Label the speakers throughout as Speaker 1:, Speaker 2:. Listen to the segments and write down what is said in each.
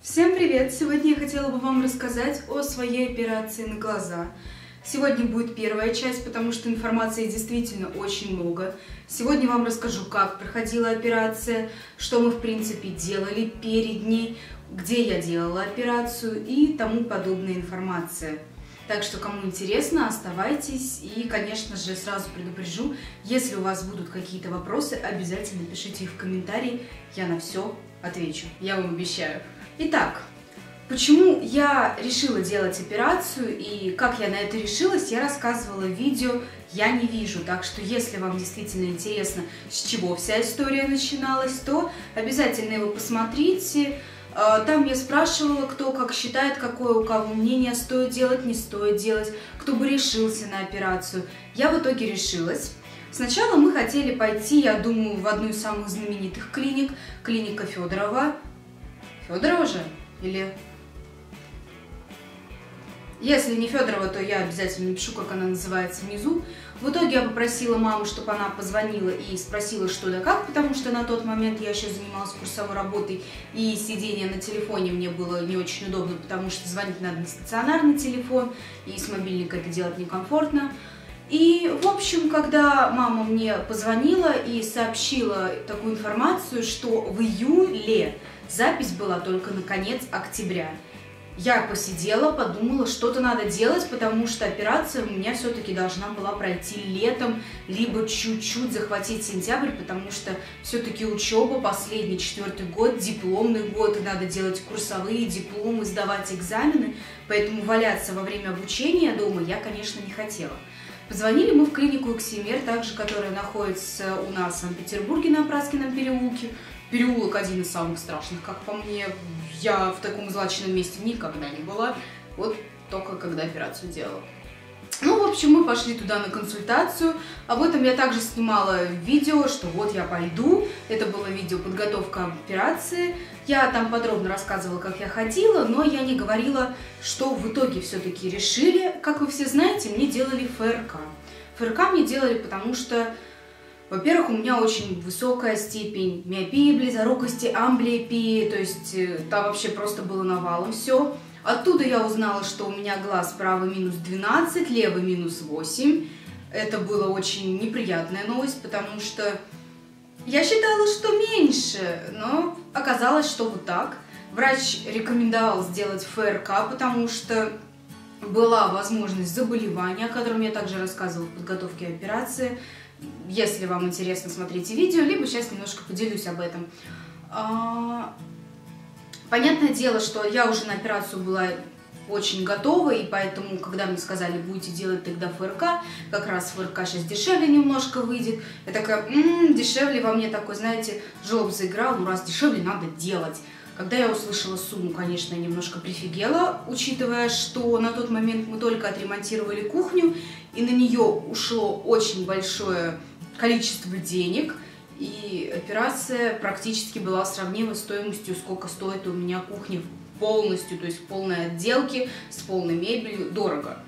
Speaker 1: Всем привет! Сегодня я хотела бы вам рассказать о своей операции на глаза. Сегодня будет первая часть, потому что информации действительно очень много. Сегодня вам расскажу, как проходила операция, что мы в принципе делали перед ней, где я делала операцию и тому подобная информация. Так что, кому интересно, оставайтесь. И, конечно же, сразу предупрежу, если у вас будут какие-то вопросы, обязательно пишите их в комментарии, я на все отвечу, я вам обещаю. Итак, почему я решила делать операцию и как я на это решилась, я рассказывала в видео «Я не вижу». Так что, если вам действительно интересно, с чего вся история начиналась, то обязательно его посмотрите. Там я спрашивала, кто как считает, какое у кого мнение, стоит делать, не стоит делать, кто бы решился на операцию. Я в итоге решилась. Сначала мы хотели пойти, я думаю, в одну из самых знаменитых клиник, клиника Федорова. Федорова же? Или... Если не Федорова, то я обязательно напишу, как она называется внизу. В итоге я попросила маму, чтобы она позвонила и спросила, что да как, потому что на тот момент я еще занималась курсовой работой, и сидение на телефоне мне было не очень удобно, потому что звонить надо на стационарный телефон, и с мобильника это делать некомфортно. И, в общем, когда мама мне позвонила и сообщила такую информацию, что в июле запись была только на конец октября, я посидела, подумала, что-то надо делать, потому что операция у меня все-таки должна была пройти летом, либо чуть-чуть захватить сентябрь, потому что все-таки учеба, последний 4-й год, дипломный год, и надо делать курсовые дипломы, сдавать экзамены, поэтому валяться во время обучения дома я, конечно, не хотела. Позвонили мы в клинику Эксимер, также, которая находится у нас в Санкт-Петербурге на Праскином переулке. Переулок один из самых страшных, как по мне. Я в таком злачном месте никогда не была, вот только когда операцию делала. Ну, в общем, мы пошли туда на консультацию. Об этом я также снимала видео, что вот я пойду. Это было видео подготовка операции. Я там подробно рассказывала, как я ходила, но я не говорила, что в итоге все-таки решили. Как вы все знаете, мне делали ФРК. ФРК мне делали, потому что, во-первых, у меня очень высокая степень миопии, близорукости, амблиопии, то есть там вообще просто было навалом все. Оттуда я узнала, что у меня глаз правый минус 12, левый минус 8. Это была очень неприятная новость, потому что я считала, что меньше, но оказалось, что вот так. Врач рекомендовал сделать ФРК, потому что была возможность заболевания, о котором я также рассказывала в подготовке операции. Если вам интересно, смотрите видео, либо сейчас немножко поделюсь об этом. Понятное дело, что я уже на операцию была очень готова, и поэтому, когда мне сказали, будете делать тогда ФРК, как раз ФРК сейчас дешевле немножко выйдет, я такая, дешевле, во мне такой, знаете, жлоб заиграл, ну раз дешевле, надо делать. Когда я услышала сумму, конечно, я немножко прифигела, учитывая, что на тот момент мы только отремонтировали кухню, и на нее ушло очень большое количество денег, и операция практически была сравнима с стоимостью, сколько стоит у меня кухня полностью, то есть в полной отделке, с полной мебелью, дорого.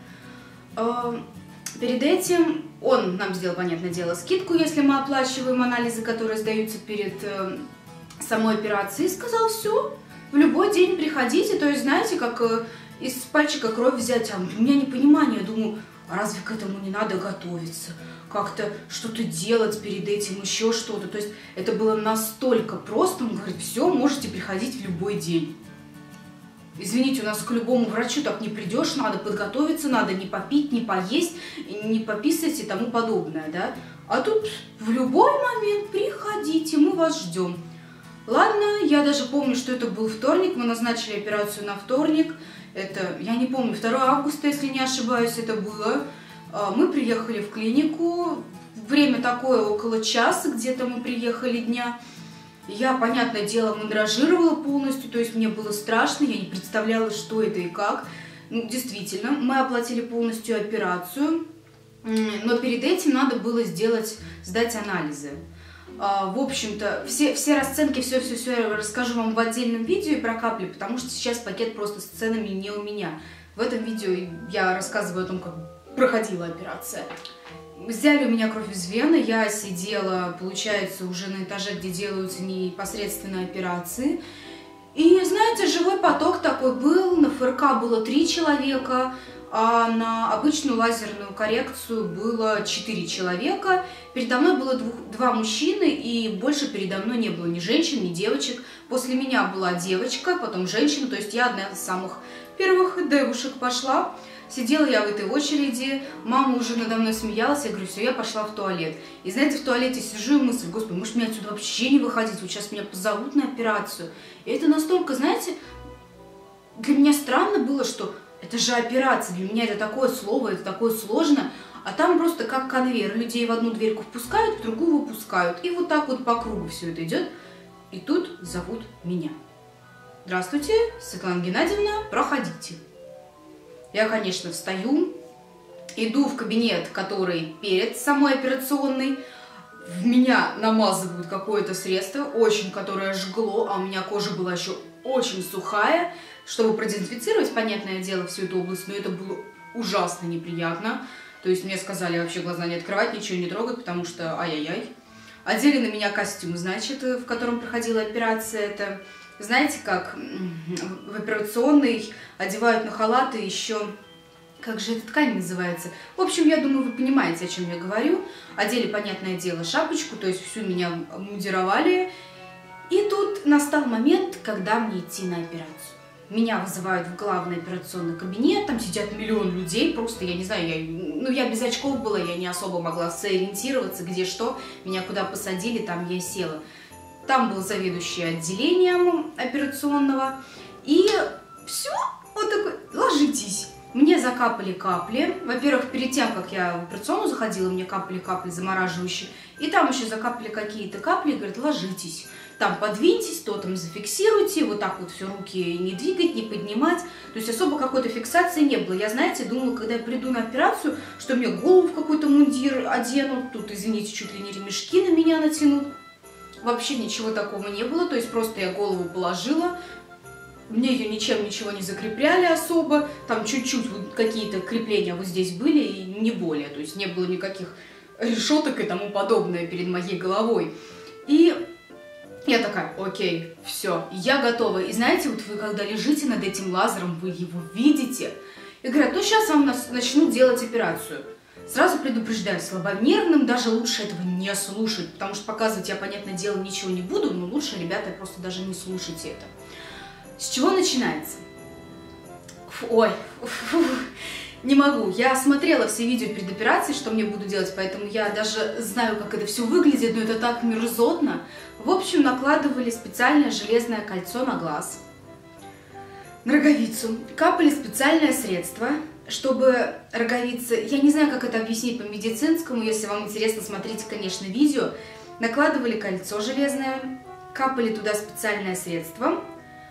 Speaker 1: Перед этим он нам сделал, понятное дело, скидку, если мы оплачиваем анализы, которые сдаются перед самой операцией, и сказал, все, в любой день приходите, то есть, знаете, как из пальчика кровь взять, а у меня непонимание, думаю, а разве к этому не надо готовиться? Как-то что-то делать перед этим, еще что-то. То есть это было настолько просто. Он говорит, все, можете приходить в любой день. Извините, у нас к любому врачу так не придешь, надо подготовиться, надо не попить, не поесть, не пописать и тому подобное, да? А тут в любой момент приходите, мы вас ждем. Ладно, я даже помню, что это был вторник, мы назначили операцию на вторник. Это, я не помню, 2 августа, если не ошибаюсь, это было. Мы приехали в клинику, время такое, около часа где-то мы приехали дня. Я, понятное дело, мандражировала полностью, то есть мне было страшно, я не представляла, что это и как. Ну, действительно, мы оплатили полностью операцию, но перед этим надо было сдать анализы. В общем-то, все расценки, все я расскажу вам в отдельном видео и про капли, потому что сейчас пакет просто с ценами не у меня. В этом видео я рассказываю о том, как проходила операция. Взяли у меня кровь из вены, я сидела, получается, уже на этаже, где делаются непосредственно операции. И, знаете, живой поток такой был, на ФРК было 3 человека, а на обычную лазерную коррекцию было 4 человека. Передо мной было 2 мужчины, и больше передо мной не было ни женщин, ни девочек. После меня была девочка, потом женщина, то есть я одна из самых первых девушек пошла. Сидела я в этой очереди, мама уже надо мной смеялась, я говорю, все, я пошла в туалет. И знаете, в туалете сижу и мысль, господи, может мне отсюда вообще не выходить, вот сейчас меня позовут на операцию. И это настолько, знаете, для меня странно было, что это же операция, для меня это такое слово, это такое сложно, а там просто как конвейер, людей в одну дверьку впускают, в другую выпускают, и вот так вот по кругу все это идет. И тут зовут меня. Здравствуйте, Светлана Геннадьевна, проходите. Я, конечно, встаю, иду в кабинет, который перед самой операционной, в меня намазывают какое-то средство, очень которое жгло, а у меня кожа была еще очень сухая, чтобы продезинфицировать, понятное дело, всю эту область, но это было ужасно неприятно. То есть мне сказали вообще глаза не открывать, ничего не трогать, потому что ай-яй-яй. Одели на меня костюм, значит, в котором проходила операция. Это, знаете, как в операционной одевают на халаты еще, как же эта ткань называется? В общем, я думаю, вы понимаете, о чем я говорю. Одели, понятное дело, шапочку, то есть всю меня мундировали. И тут настал момент, когда мне идти на операцию. Меня вызывают в главный операционный кабинет, там сидят миллион людей, просто, я не знаю, я без очков была, я не особо могла сориентироваться, где что, меня куда посадили, там я села. Там был заведующий отделением операционного, и все, вот такой, ложитесь. Мне закапали капли, во-первых, перед тем, как я в операционную заходила, мне капали капли замораживающие, и там еще закапали какие-то капли, и говорят, ложитесь. Там подвиньтесь, то там зафиксируйте, вот так вот все руки не двигать, не поднимать. То есть особо какой-то фиксации не было. Я, знаете, думала, когда я приду на операцию, что мне голову в какой-то мундир оденут, тут, извините, чуть ли не ремешки на меня натянут. Вообще ничего такого не было, то есть просто я голову положила, мне ее ничего не закрепляли особо, там чуть-чуть вот какие-то крепления вот здесь были, и не более, то есть не было никаких решеток и тому подобное перед моей головой. И я такая, окей, все, я готова. И знаете, вот вы когда лежите над этим лазером, вы его видите, и говорят, ну сейчас вам начнут делать операцию. Сразу предупреждаю, слабонервным даже лучше этого не слушать, потому что показывать я, понятное дело, ничего не буду, но лучше, ребята, просто даже не слушайте это. С чего начинается? Не могу. Я смотрела все видео перед операцией, что мне будут делать, поэтому я даже знаю, как это все выглядит, но это так мерзотно. В общем, накладывали специальное железное кольцо на глаз, на роговицу, капали специальное средство, чтобы роговица, я не знаю, как это объяснить по-медицинскому, если вам интересно, смотрите, конечно, видео. Накладывали кольцо железное, капали туда специальное средство,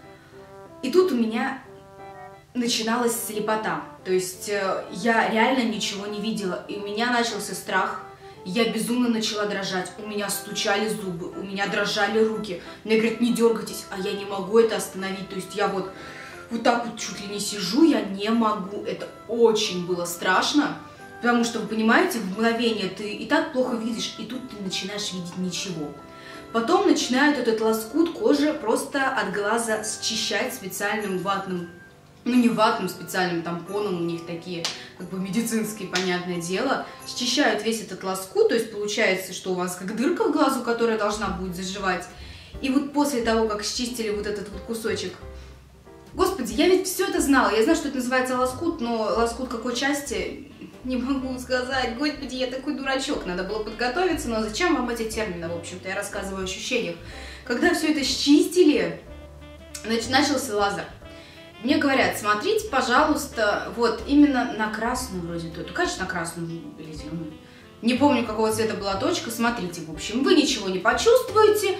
Speaker 1: и тут у меня начиналась слепота. То есть я реально ничего не видела, и у меня начался страх. Я безумно начала дрожать, у меня стучали зубы, у меня дрожали руки. Мне говорят, не дергайтесь, а я не могу это остановить. То есть я вот так вот чуть ли не сижу, я не могу. Это очень было страшно, потому что, вы понимаете, в мгновение ты и так плохо видишь, и тут ты начинаешь видеть ничего. Потом начинают этот лоскут кожи просто от глаза счищать специальным ватным, ну не ватным, специальным тампоном, у них такие как бы медицинские, понятное дело, счищают весь этот лоскут, то есть получается, что у вас как дырка в глазу, которая должна будет заживать. И вот после того, как счистили вот этот вот кусочек, господи, я ведь все это знала, я знаю, что это называется лоскут, но лоскут какой части, не могу сказать, господи, я такой дурачок, надо было подготовиться, но зачем вам эти термины, в общем-то, я рассказываю о ощущениях. Когда все это счистили, начался лазер. Мне говорят, смотрите, пожалуйста, вот именно на красную вроде точку, конечно, на красную или зеленую, не помню, какого цвета была точка, смотрите, в общем, вы ничего не почувствуете,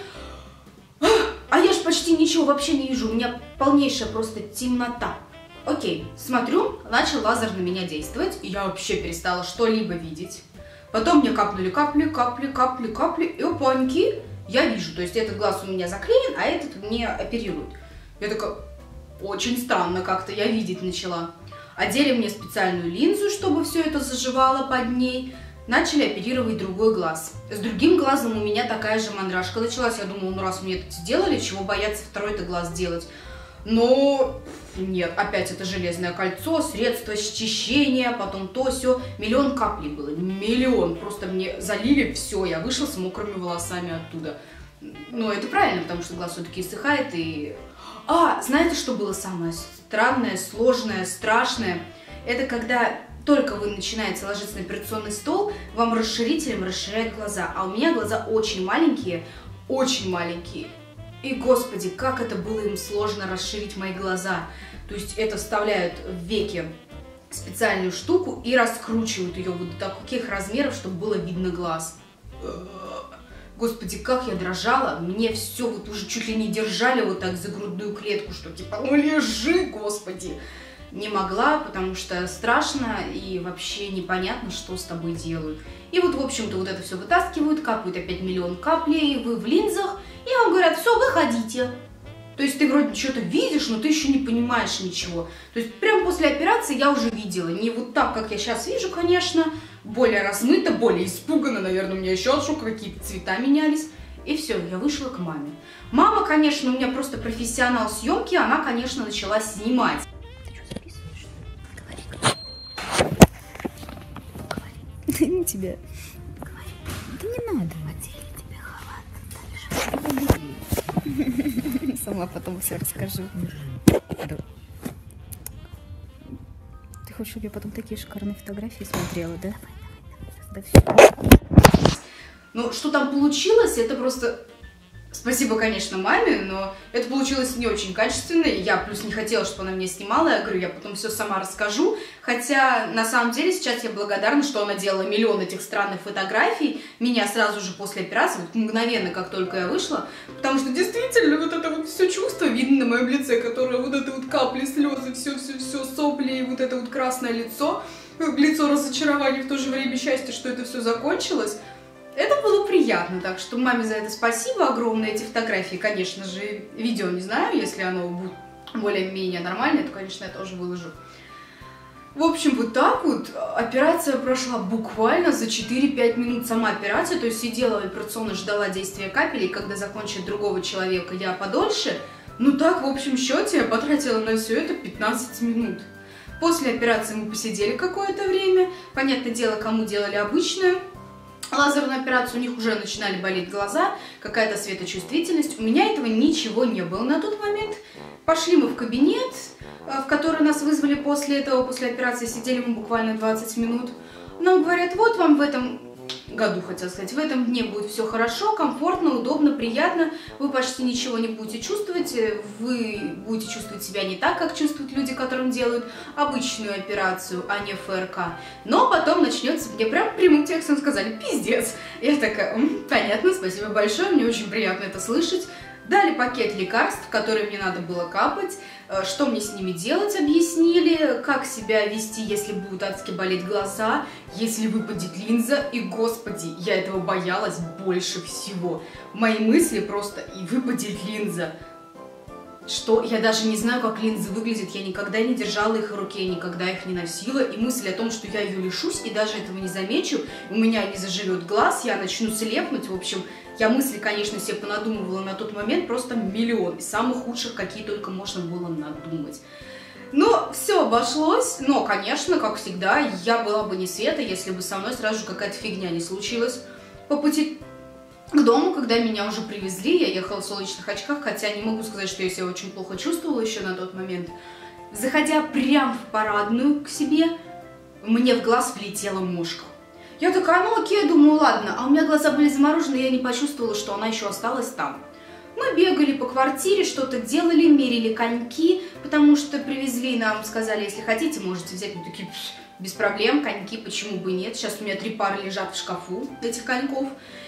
Speaker 1: а я ж почти ничего вообще не вижу, у меня полнейшая просто темнота. Окей, смотрю, начал лазер на меня действовать, и я вообще перестала что-либо видеть. Потом мне капнули капли, и опаньки, я вижу, то есть этот глаз у меня заклеен, а этот мне оперируют. Я такая... Очень странно как-то я видеть начала. Одели мне специальную линзу, чтобы все это заживало под ней. начали оперировать другой глаз. С другим глазом у меня такая же мандражка началась. Я думала, ну раз мне это сделали, чего бояться второй-то глаз делать? Но нет, опять это железное кольцо, средство счищения, потом то сё. Миллион каплей было, миллион. Просто мне залили все, я вышла с мокрыми волосами оттуда. Но это правильно, потому что глаз все-таки иссыхает и... знаете, что было самое странное, сложное, страшное? Это когда только вы начинаете ложиться на операционный стол, вам расширителем расширяют глаза. А у меня глаза очень маленькие, очень маленькие. И, господи, как это было им сложно расширить мои глаза. То есть это вставляют в веки специальную штуку и раскручивают ее вот до таких размеров, чтобы было видно глаз. Господи, как я дрожала. Мне все вот уже чуть ли не держали вот так за грудную клетку, что типа, ну лежи, господи. Не могла, потому что страшно и вообще непонятно, что с тобой делают. И вот, в общем-то, вот это все вытаскивают, капают опять миллион каплей, вы в линзах, и вам говорят, все, выходите. То есть ты вроде что-то видишь, но ты еще не понимаешь ничего. То есть прямо после операции я уже видела. Не вот так, как я сейчас вижу, конечно, более размыто, более испуганно, наверное, у меня еще от шока какие-то цвета менялись. И все, я вышла к маме. Мама, конечно, у меня просто профессионал съемки, она, конечно, начала снимать.
Speaker 2: Не тебя. Да не надо. Одели тебе халат. Сама потом все расскажу. Да. Ты хочешь, чтобы я потом такие шикарные фотографии смотрела, да? Да все.
Speaker 1: Ну, что там получилось, это просто... Спасибо, конечно, маме, но это получилось не очень качественно. Я плюс не хотела, чтобы она меня снимала. Я говорю, я потом все сама расскажу. Хотя, на самом деле, сейчас я благодарна, что она делала миллион этих странных фотографий. Меня сразу же после операции, вот мгновенно, как только я вышла. Потому что действительно вот это вот все чувство видно на моем лице, которое вот это вот капли, слезы, все сопли и вот это вот красное лицо. Лицо разочарования, в то же время счастья, что это все закончилось. Это было приятно, так что маме за это спасибо огромное. Эти фотографии, конечно же, видео не знаю, если оно будет более-менее нормальное, то, конечно, я тоже выложу. В общем, вот так вот операция прошла буквально за 4-5 минут, сама операция, то есть сидела в операционной, ждала действия капелей, когда закончит другого человека, я подольше. Ну так, в общем счете, я потратила на все это 15 минут. После операции мы посидели какое-то время, понятное дело, кому делали обычную лазерную операцию, у них уже начинали болеть глаза, какая-то светочувствительность. У меня этого ничего не было на тот момент. Пошли мы в кабинет, в который нас вызвали после этого, после операции. Сидели мы буквально 20 минут. Нам говорят, вот вам в этом году, хотела сказать, в этом дне будет все хорошо, комфортно, удобно, приятно. Вы почти ничего не будете чувствовать. Вы будете чувствовать себя не так, как чувствуют люди, которым делают обычную операцию, а не ФРК. Но потом начнется, мне прям прямым текстом сказали, пиздец. Я такая, понятно, спасибо большое, мне очень приятно это слышать. Дали пакет лекарств, которые мне надо было капать, что мне с ними делать, объяснили, как себя вести, если будут адски болеть глаза, если выпадет линза, и, господи, я этого боялась больше всего. Мои мысли просто, и выпадет линза. Что? Я даже не знаю, как линзы выглядят, я никогда не держала их в руке, никогда их не носила, и мысль о том, что я ее лишусь, и даже этого не замечу, у меня не заживет глаз, я начну слепнуть, в общем, я мысли, конечно, себе понадумывала на тот момент просто миллион, из самых худших, какие только можно было надумать. Но все обошлось, но, конечно, как всегда, я была бы не света, если бы со мной сразу же какая-то фигня не случилась. По пути к дому, когда меня уже привезли, я ехала в солнечных очках, хотя не могу сказать, что я себя очень плохо чувствовала еще на тот момент. Заходя прямо в парадную к себе, мне в глаз влетела мошка. Я такая, ну окей, думаю, ладно, а у меня глаза были заморожены, и я не почувствовала, что она еще осталась там. Мы бегали по квартире, что-то делали, мерили коньки, потому что привезли нам, сказали, если хотите, можете взять. Мы такие, без проблем, коньки, почему бы и нет. Сейчас у меня 3 пары лежат в шкафу этих коньков.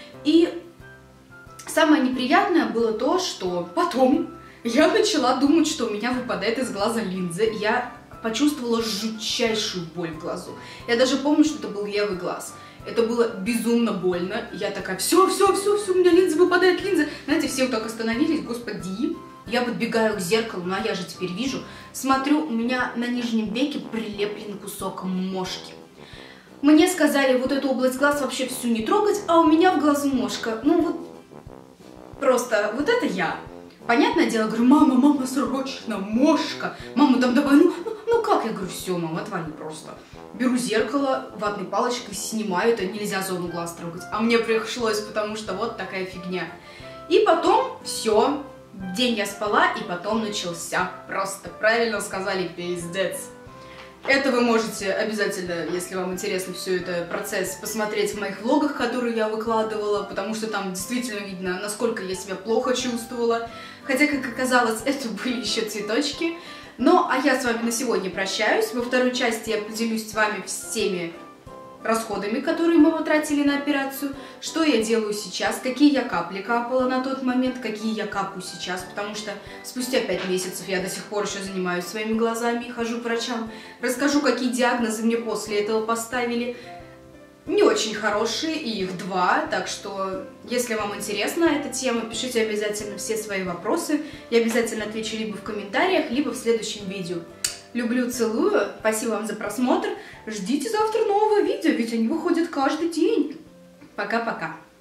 Speaker 1: И самое неприятное было то, что потом я начала думать, что у меня выпадает из глаза линза. Я почувствовала жутчайшую боль в глазу. Я даже помню, что это был левый глаз. Это было безумно больно. Я такая, все, у меня линза выпадает, линза. Знаете, все вот так остановились, господи. Я подбегаю к зеркалу, ну а я же теперь вижу. Смотрю, у меня на нижнем веке прилеплен кусок мошки. Мне сказали вот эту область глаз вообще всю не трогать, а у меня в глазу мошка. Ну вот, просто вот это я. Понятное дело, говорю, мама, срочно, мошка. Мама там давай, ну как? Я говорю, все, мама, отвали просто. Беру зеркало, ватной палочкой снимаю, это нельзя зону глаз трогать. А мне пришлось, потому что вот такая фигня. И потом все, день я спала, и потом начался. Просто правильно сказали, пиздец. Это вы можете обязательно, если вам интересно все это процесс, посмотреть в моих влогах, которые я выкладывала, потому что там действительно видно, насколько я себя плохо чувствовала. Хотя, как оказалось, это были еще цветочки. Ну, а я с вами на сегодня прощаюсь. Во второй части я поделюсь с вами всеми расходами, которые мы потратили на операцию, что я делаю сейчас, какие я капли капала на тот момент, какие я капаю сейчас, потому что спустя 5 месяцев я до сих пор еще занимаюсь своими глазами и хожу к врачам. Расскажу, какие диагнозы мне после этого поставили. Не очень хорошие, и их 2, так что, если вам интересна эта тема, пишите обязательно все свои вопросы, я обязательно отвечу либо в комментариях, либо в следующем видео. Люблю, целую, спасибо вам за просмотр, ждите завтра нового видео, ведь они выходят каждый день. Пока-пока.